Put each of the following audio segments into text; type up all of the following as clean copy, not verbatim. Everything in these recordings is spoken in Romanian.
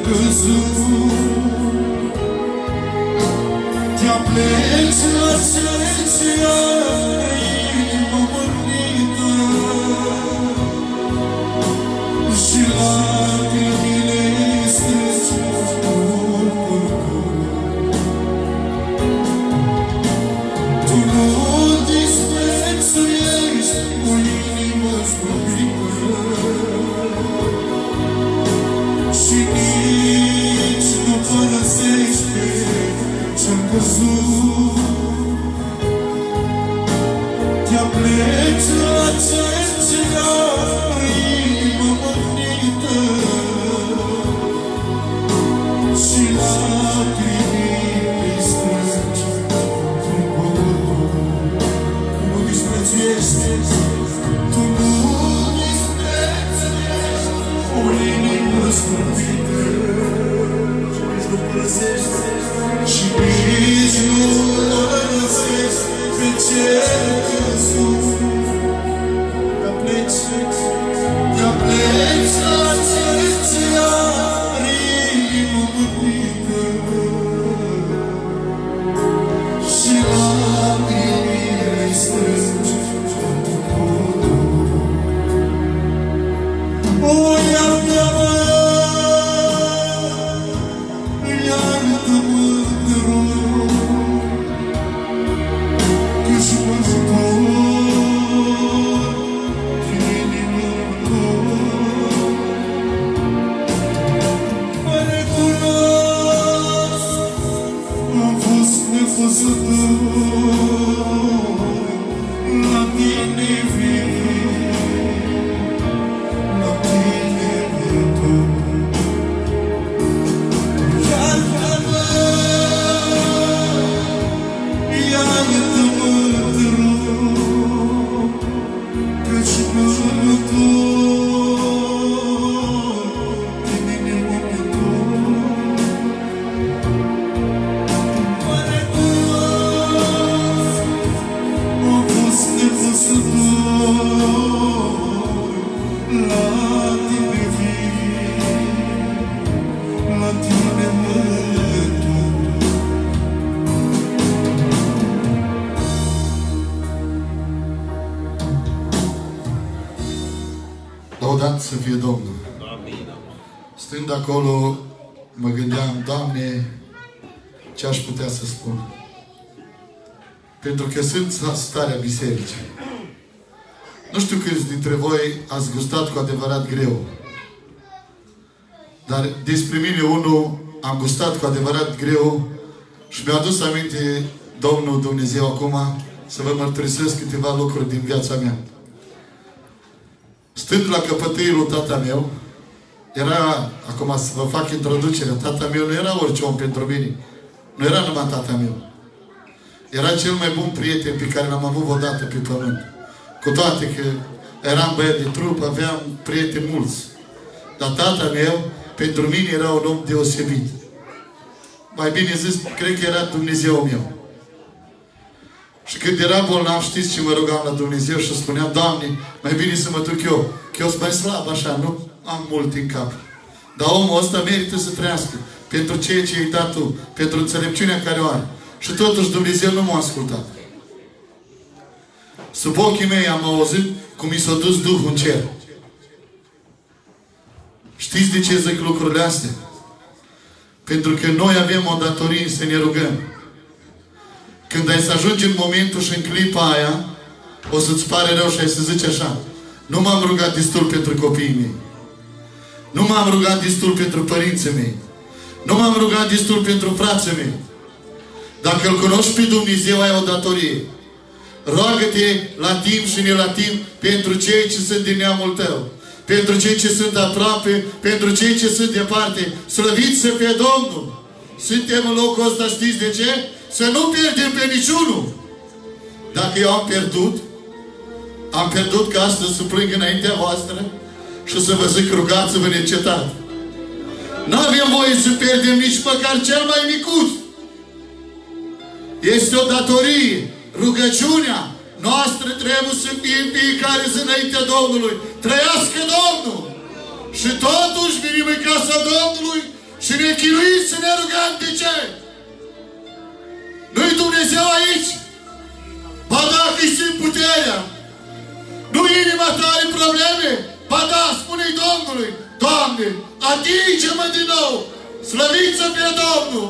căzut. Te-a pleci la selecția inimă mărnită și lacrimile strângi mult părcut. Tu nu disprețuiești o inimă zdrobită și nici nu părăsești pe ce-a căzut. Te-a pleci la cercea inimă mărnită și lacrimile strângi din pământ. Tu nu disprețuiești, tu nu disprețuiești o inimă zdrobită și nu părăsești și nici nu părăsești pe cel căzut. Te-a pleci la cercea inimă mărnită și lacrimile strângi din pământ. O, iartă-mă, iartă-mă, te rog, că-și mă întorc inima-mă. Mă recunosc, am fost nepăsător, la tine vin, la tine vin tot. Iartă-mă, iartă-mă, te rog, că-și mă întorc inima-mă tot. Mă recunosc, am fost nepăsător, la tine vin, la tine mă întorc. Lăudat să fie Domnul. Stând acolo, mă gândeam, Doamne, ce aș putea să spun? Pentru că sunt la starea bisericii. Nu știu câți dintre voi ați gustat cu adevărat greu. Dar despre mine unul am gustat cu adevărat greu și mi-a adus aminte Domnul Dumnezeu acum să vă mărturisesc câteva lucruri din viața mea. Stând la căpătâiul lui tata meu, era, acum să vă fac introducerea, tata meu nu era orice om pentru mine. Nu era numai tata meu. Era cel mai bun prieten pe care l-am avut odată pe pământ. Cu toate că eram băiat de trup, aveam prieteni mulți. Dar tata meu, pentru mine, era un om deosebit. Mai bine zis, cred că era Dumnezeu meu. Și când era bolnav, știți ce mă rugam la Dumnezeu și spuneam, Doamne, mai bine să mă duc eu, că eu sunt mai slab așa, nu am mult în cap. Dar omul ăsta merită să trăiască pentru ceea ce i-ai dat tu, pentru înțelepciunea care o are. Și totuși Dumnezeu nu m-a ascultat. Sub ochii mei am auzit cum i s-a dus Duhul în cer. Știți de ce zic lucrurile astea? Pentru că noi avem o datorie să ne rugăm. Când ai să ajungi în momentul și în clipa aia, o să-ți pare rău și ai să zici așa, nu m-am rugat destul pentru copiii mei. Nu m-am rugat destul pentru părinții mei. Nu m-am rugat destul pentru frații mei. Dacă îl cunoști pe Dumnezeu, ai o datorie. Roagă-te la timp și ne la timp pentru cei ce sunt din neamul tău. Pentru cei ce sunt aproape, pentru cei ce sunt departe. Slăvit să fie Domnul! Suntem în locul ăsta, știți de ce? Să nu pierdem pe niciunul. Dacă eu am pierdut ca astăzi să plâng înaintea voastră și să vă zic, rugați-vă neîncetat. Nu avem voie să pierdem nici măcar cel mai micuț. Este o datorie. Rugăciunea noastră trebuie să fie în fiecare zi înaintea Domnului. Trăiască Domnul! Și totuși venim în casa Domnului să ne rugăm. De ce? Nu-i Dumnezeu aici? Ba da, că-i simt puterea. Nu inima ta are probleme? Ba da, spune-i Domnului: Doamne, atinge-mă din nou! Slăvit să fie Domnul!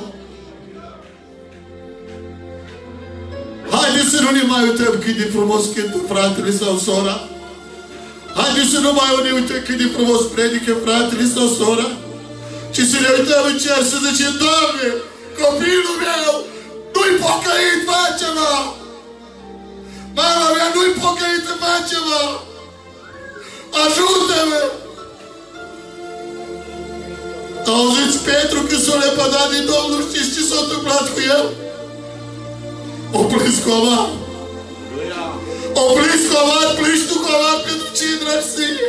Haideți să nu ne mai uităm cât de frumos cântă fratele sau sora. Haideți să nu mai ne uităm cât de frumos predică fratele sau sora, ci să ne uităm în cer să zicem: Doamne, copilul meu nu-i pocăit, fă ceva! Mama mea nu-i pocăită, fă ceva! Ajută-mă! Auziți, Petru când s-a lepădat din Domnul, știți ce s-a întâmplat cu el? O plâns covar. O plâns covar, plângi tu covar pentru ce-i drăgie.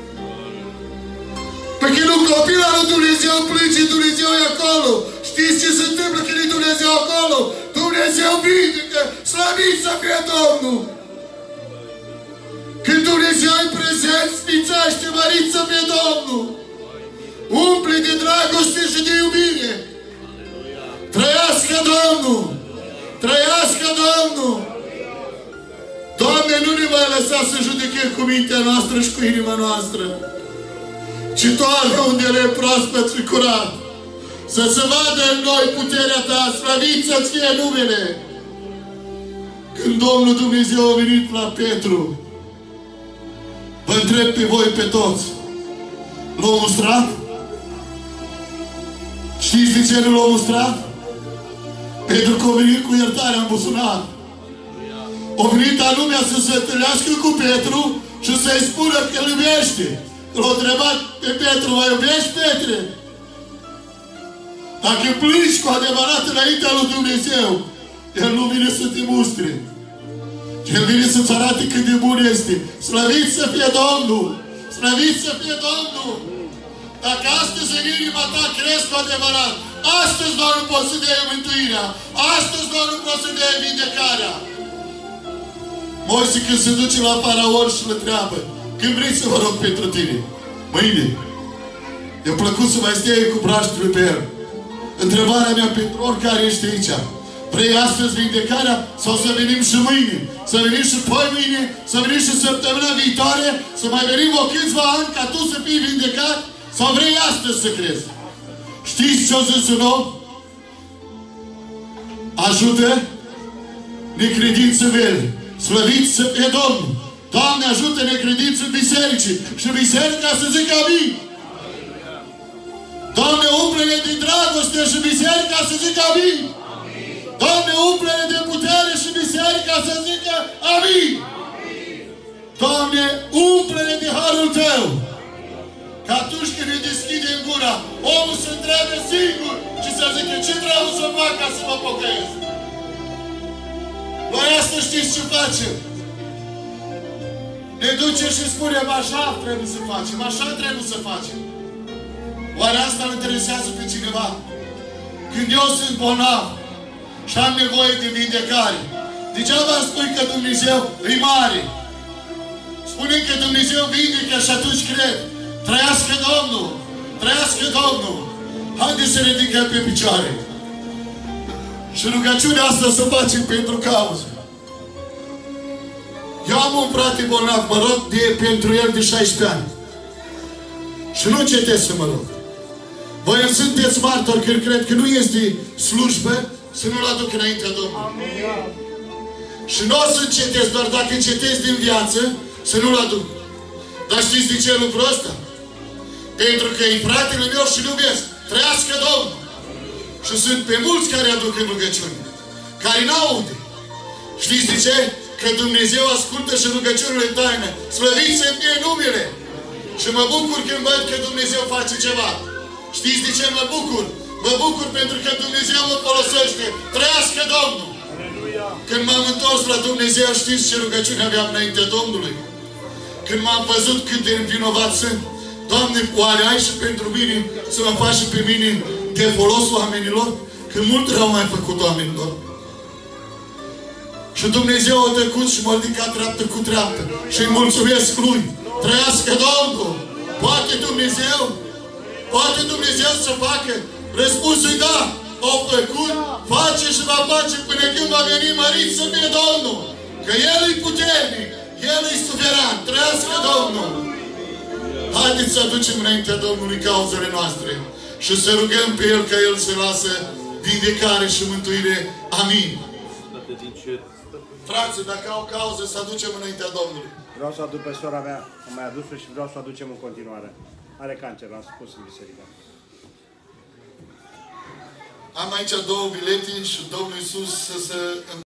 Pe când un copil al lui Dumnezeu plânge, Dumnezeu e acolo. Știți ce se întâmplă când e Dumnezeu acolo? Dumnezeu vindecă, slăvit să fie Domnul. Când Dumnezeu e prezent, sfințește, mărit să fie Domnul. Umple de dragoste și de iubire. Trăiască Domnul! Trăiască Domnul! Doamne, nu ne mai lăsa să judecăm cu mintea noastră și cu inima noastră, ci toarnă un de lemn proaspăt și curat. Să se vadă în noi puterea Ta, slăvit să-ți fie numele. Când Domnul Dumnezeu a venit la Petru, vă întreb pe voi pe toți, l-a mustrat? Știți de ce nu l-a mustrat? Pentru că a venit cu iertarea în buzunar. A venit anumea să se întâlnească cu Petru și să-i spună că îl iubește. L-a întrebat pe Petru: mă iubești, Petre? Dacă plângi cu adevărat înaintea lui Dumnezeu, El nu vine să te mustre. El vine să-ți arate cât de bun este. Slăvit să fie Domnul! Slăvit să fie Domnul! Dacă astăzi în inima ta crezi cu adevărat, astăzi doar nu poți să dai mântuirea, astăzi doar nu poți să dai vindecarea. Moise când se duce la faraon și îl întreabă: când vrei să vă rog pentru tine? Mâine. I-a plăcut să mai stea cu braștele pe el. Întrebarea mea pentru oricare ești aici: vrei astăzi vindecarea sau să venim și mâine? Să venim și poi mâine? Să venim și săptămâna viitoare? Să mai venim o câțiva ani ca tu să fii vindecat? Sau vrei astăzi să crezi? Știți ce-o zis un om? Ajută necredință vele. Slăvit să fie Domnul! Doamne, ajută necredință în bisericii și biserica să zică amin! Doamne, umple-ne din dragoste și biserica să zică amin! Doamne, umple-ne de putere și biserica să zică amin! Doamne, umple-ne de harul Tău! Că atunci când ne deschidem gura, omul se întrebe singur și să zică: ce trebuie să fac ca să mă pocăiesc? Noi asta știți ce facem? Ne ducem și spunem: așa trebuie să facem, așa trebuie să facem. Oare asta îl interesează pe cineva? Când eu sunt bolnav și am nevoie de vindecare, degeaba îmi spui că Dumnezeu e mare. Spune că Dumnezeu vindecă și atunci cred. Trăiască Domnul! Trăiască Domnul! Haideți să ridicăm pe picioare. Și rugăciunea asta să facem pentru cauză. Eu am un frate bolnav, mă rog pentru el de 16 ani. Și nu încetez să mă rog. Voi îmi sunteți martori când cred că nu este slujbă să nu-l aduc înaintea Domnului. Amin. Și nu o să încetez, doar dacă încetez din viață, să nu-l aduc. Dar știți de ce lucrul ăsta? Pentru că e fratele meu și iubesc. Trăiască Domnul! Și sunt pe mulți care aduc în rugăciune, care n-aude. Știți de ce? Că Dumnezeu ascultă și rugăciunile taine. Slăvit să fie numele! Și mă bucur când văd că Dumnezeu face ceva. Știți de ce mă bucur? Mă bucur pentru că Dumnezeu mă folosește. Trăiască Domnul! Când m-am întors la Dumnezeu, știți ce rugăciune aveam înainte Domnului? Când m-am văzut cât de învinovat sunt, Doamne, oare ai și pentru mine să mă faci și pe mine de folos oamenilor? Când mult rău mai făcut oamenilor. Și Dumnezeu a tăcut și m-a ridicat treaptă cu treaptă. Și-i mulțumesc Lui. Trăiască Domnul! Poate Dumnezeu să facă Răspunsul e da. Au făcut, face și va face până când va veni mărit să fie Domnul. Că El e puternic, El e suveran. Trăiască Domnul! Haideți să aducem înaintea Domnului cauzele noastre și să rugăm pe El ca El să lasă vindecare și mântuire. Amin. Frații, dacă au cauze, să aducem înaintea Domnului. Vreau să aduc pe sora mea, am mai adus-o și vreau să o aducem în continuare. Are cancer, l-am spus în biserică. Am aici 2 bilete și Domnul Iisus să se